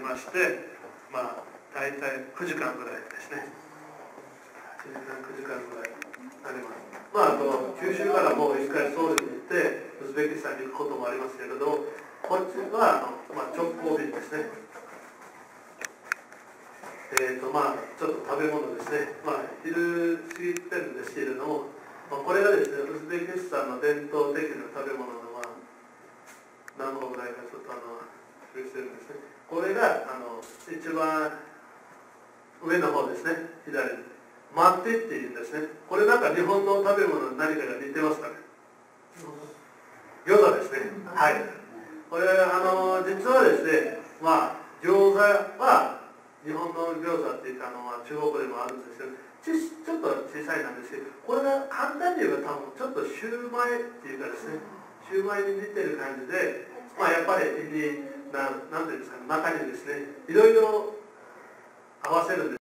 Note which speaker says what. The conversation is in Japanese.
Speaker 1: まして、大体9時間ぐらいですね。9時間ぐらいなります。あと九州からもう一回ソウルに行ってウズベキスタンに行くこともありますけれど、こっちは直行便ですね。ちょっと食べ物ですね。昼過ぎてるんですけれども、これがですね、ウズベキスタンの伝統的な食べ物の何個ぐらいかちょっと記してるんですね。これが一番上の方ですね、左に。マッテっていうんですね。これなんか日本の食べ物に何かが似てますかね。餃子ですね。はい。これ実はですね、餃子は日本の餃子っていったのは中国でもあるんですけど、ちょっと小さいなんですけど、これが簡単に言えば多分ちょっとシューマイっていうかですね、シューマイに似てる感じで、やっぱりなんていうんですか、中にですね、いろいろ合わせるんです。